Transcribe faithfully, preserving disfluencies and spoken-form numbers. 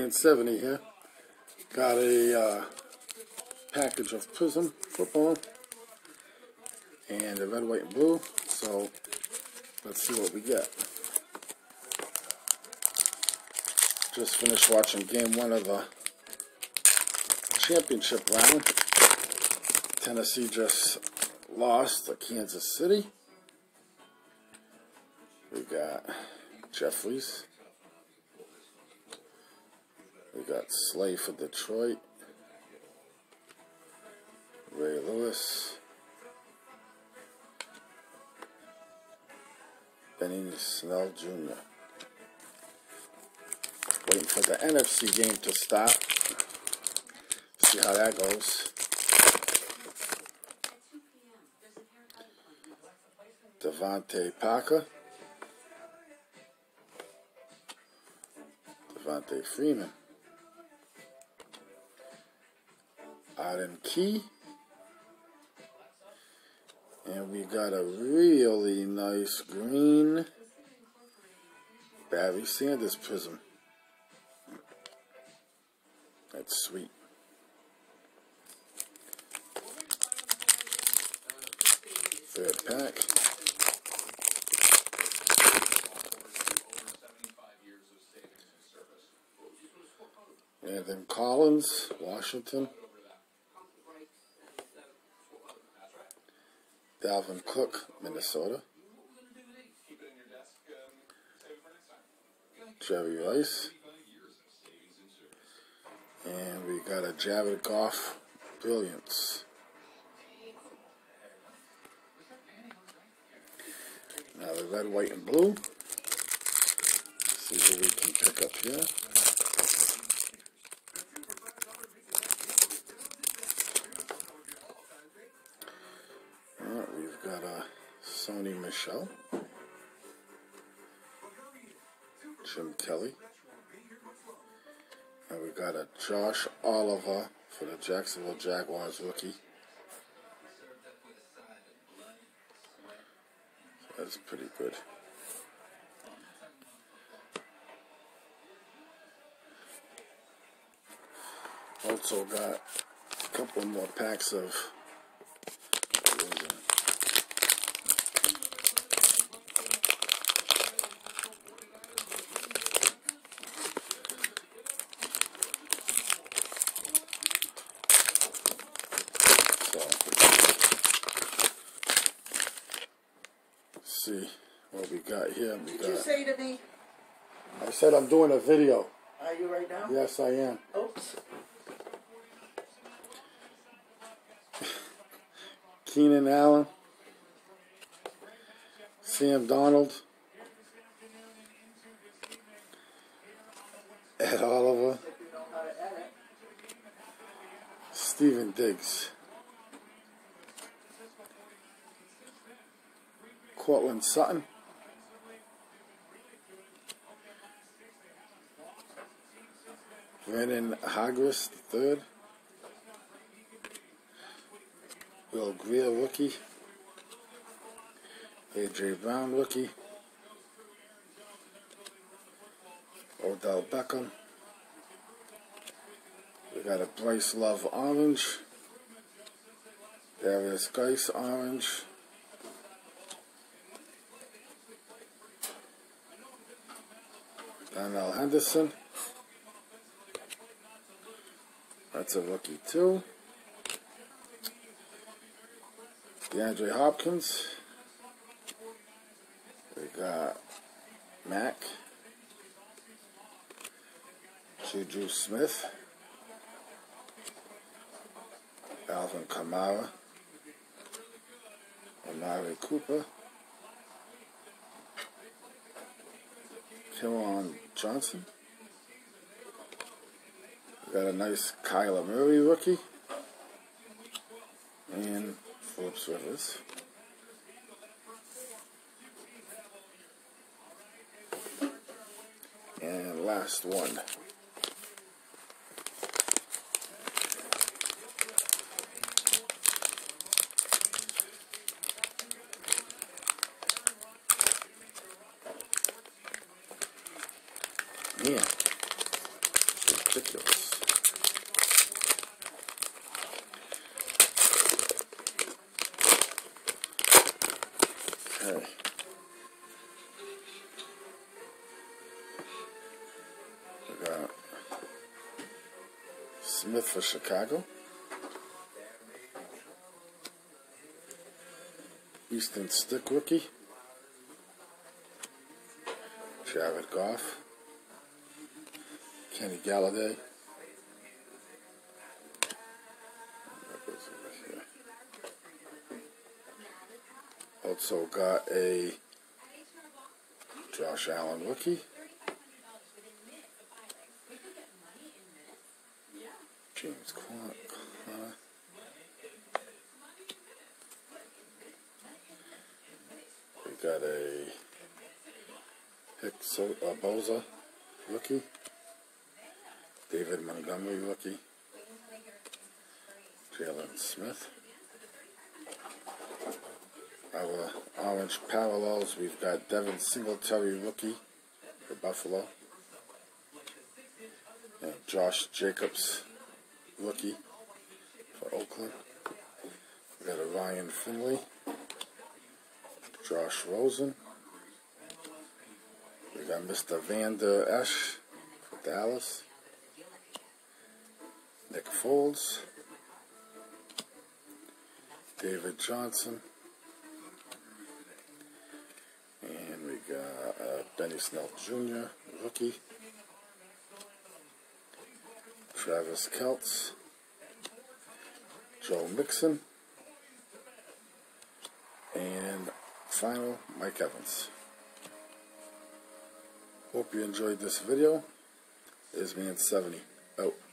nine seventy here. Got a uh, package of Prizm football and the red, white, and blue. So let's see what we get. Just finished watching game one of the championship round. Tennessee just lost to Kansas City. We got Jeffries. We got Slay for Detroit. Ray Lewis. Benny Snell Junior Waiting for the N F C game to start. See how that goes. Devontae Parker. Devontae Freeman. Arden Key. And we got a really nice green Barry Sanders Prizm. That's sweet. Third pack. And then Collins, Washington. Dalvin Cook, Minnesota. Jerry Rice. And we got a Jared Goff, Brilliance. Now the red, white, and blue. Let's see who we can pick up here. Alright, we've got a Sony Michel. Jim Kelly. And we got a Josh Oliver for the Jacksonville Jaguars rookie. That's pretty good. Also got a couple more packs of see what we got here. We Did got, you say to me? I said I'm doing a video. Are you right now? Yes, I am. Oops. Keenan Allen. Sam Donald. Ed Oliver. Stephen Diggs. Cortland Sutton. Brandon Hargris the third. Will Greer rookie. A J Brown rookie. Odell Beckham. We got a Bryce Love orange. Darius Geis orange. Darnell Henderson. That's a rookie too. DeAndre Hopkins. We got Mac. Juju Smith. Alvin Kamara. Amari Cooper. Killon Johnson. We got a nice Kyler Murray rookie. And Phillips Rivers. And last one. Yeah. Okay. We got Smith for Chicago. Easton Stick rookie. Jared Goff. Kenny Galladay. Also got a Josh Allen rookie. James Conner. We got a Hicks uh, Boza rookie. David Montgomery rookie. Jalen Smith. Our orange parallels, we've got Devin Singletary rookie for Buffalo. And Josh Jacobs rookie for Oakland. We got a Ryan Finley. Josh Rosen. We got Mister Van Der Esch for Dallas. Nick Foles. David Johnson. And we got uh, Benny Snell Junior rookie. Travis Kelce. Joe Mixon. And final, Mike Evans. Hope you enjoyed this video. Is man seventy out.